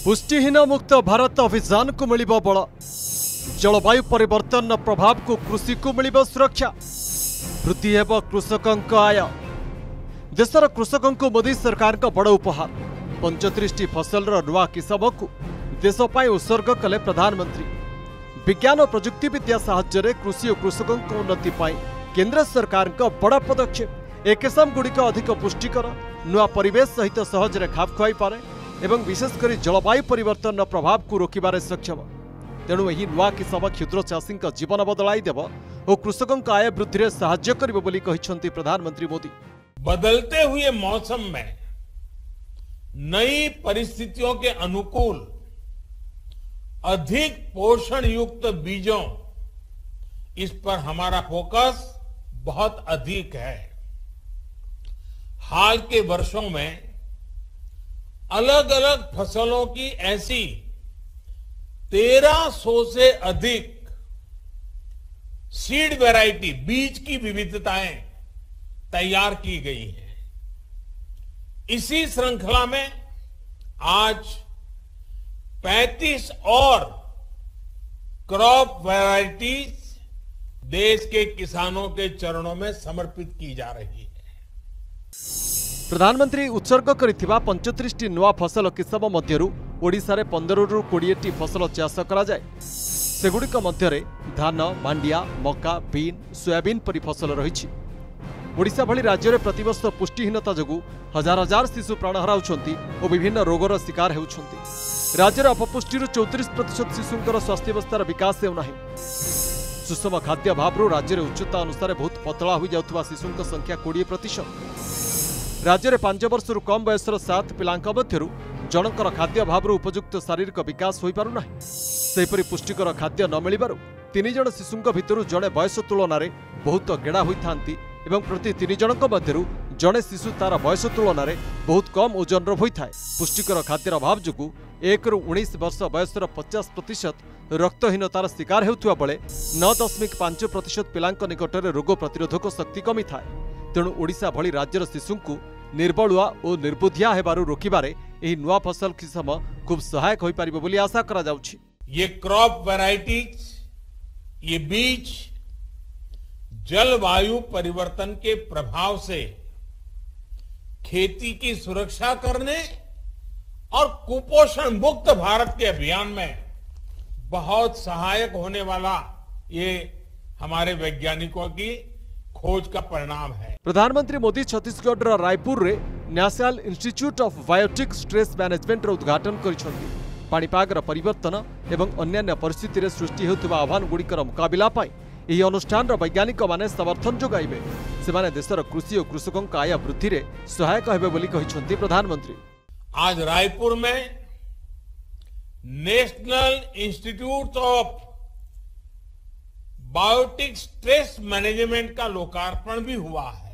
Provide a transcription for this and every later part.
पुष्टिहीन मुक्त भारत अभियान को मिल बल जलवायु परिवर्तन प्रभाव को कृषि को मिल सुरक्षा वृद्धि हेब कृषक आय। देशर कृषकों को मोदी सरकार का बड़ उपहार 35 फसल नुआ किसम को देश पर उत्सर्ग कले प्रधानमंत्री। विज्ञान और प्रजुक्ति विद्या साहाय्य कृषि और कृषकों उन्नति केंद्र सरकार का बड़ा पदक्षेप। एक किसम गुड़िक अधिक पुष्टिकर नुआ परिवेश सहित सहजरे खाप खुआई पारे एवं विशेषकर जलवायु परिवर्तन प्रभाव को रोकबार सक्षम। तेणु यही नुआ किसम क्षुद्र चाषी जीवन बदलाई देव और कृषकों का आय वृद्धि में साहाय्य करिबो बोली कहिसेंती प्रधानमंत्री मोदी। बदलते हुए मौसम में नई परिस्थितियों के अनुकूल अधिक पोषण युक्त बीजों, इस पर हमारा फोकस बहुत अधिक है। हाल के वर्षों में अलग अलग फसलों की ऐसी 1300 से अधिक सीड वैरायटी बीज की विविधताएं तैयार की गई हैं। इसी श्रृंखला में आज 35 और क्रॉप वैरायटीज देश के किसानों के चरणों में समर्पित की जा रही है। प्रधानमंत्री उत्सर्ग करिथिबा 35 नुआ फसल किसम मध्यरु ओडिशा रे 15 रु 20 फसल चाष करा जाय। सेगुड़िक मध्यरे धान, मांडिया, मका, बीन, सोयाबीन परी फसल रही। ओडिशा भली राज्य में प्रतिवर्ष पुष्टिहीनता जोगु हजार हजार शिशु प्राण हराउछंती और विभिन्न रोगर शिकार हेउछंती। राज्य में अपपुष्टि 34% शिशुंकर स्वास्थ्यावस्थार विकास हेउनाही। सुषम खाद्य अभाव राज्य में उच्चता अनुसार बहुत पतला हो जाउथबा शिशुंक संख्या 20%। राज्य में 5 वर्ष कम बयसर 7 पिलांक मध्यरु जनकर खाद्य अभाव उपयुक्त शारीरिक विकास हो पारु नाही। सेहिपरि पुष्टिकर खाद्य न मिलिबारु 3 जण शिशुंक भितरु जणे बयस तुलन में बहुत गेड़ा होइथांती एवं प्रति 3 जनक मध्यरु जणे शिशु तार बयस तुलन में बहुत कम ओजन होइथाय। पुष्टिकर खाद्यर अभाव जोगु 1 रु 19 वर्ष बयसर 50% रक्तहीनतार शिकार हेउथुवा बेले 9.5% पिलांक निकटरे रोग प्रतिरोधक शक्ति कमी थाए। तेणु ओडिशा भली राज्यर शिशुंकु निर्बलुआ और निर्बुद्धिया हेबारु रोकिबारे एही नुआ फसल किसम खूब सहायक होई पारिबो बोली आशा करा जाउछि। ये क्रॉप वैरायटीज, ये बीज जलवायु परिवर्तन के प्रभाव से खेती की सुरक्षा करने और कुपोषण मुक्त भारत के अभियान में बहुत सहायक होने वाला ये हमारे वैज्ञानिकों की खोज का परिणाम है। प्रधानमंत्री मोदी छत्तीसगढ़ रायपुर रे national institute of biotic stress management रो उद्घाटन करिसेंती। पाणीपागर परिवर्तन एवं अन्यान्य परिस्थिति रे सृष्टि हेउथबा आह्वान गुड़िकर मुकाबिला पाई एही अनुष्ठान वैज्ञानिक माने समर्थन जोगाइबे। सेमाने देशर कृषि और कृषकों का आय वृद्धि रे सहायक हेबे बोली कहिसेंती प्रधानमंत्री। आज रायपुर में national institute of biotic stress management का लोकार्पण भी हुआ है।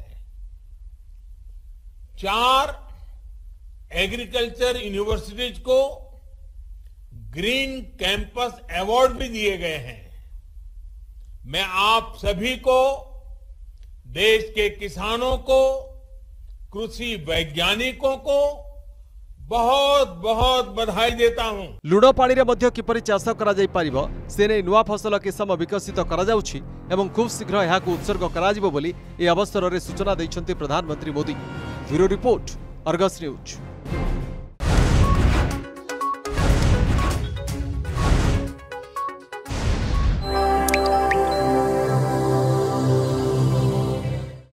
4 एग्रीकल्चर यूनिवर्सिटीज को ग्रीन कैंपस अवार्ड भी दिए गए हैं। मैं आप सभी को, देश के किसानों को, कृषि वैज्ञानिकों को बहुत बहुत बधाई देता हूं। लुण पानी रे मध्य किपरि चाष करा जाई पारिबो से नै नुआ फसल किसम विकसित करा जाउछि एवं खूब शीघ्र एहाकु उत्सर्ग करा जिवो बोली ए अवसर रे सूचना दैछन्ती प्रधानमंत्री Modi. Bureau report, Argus news.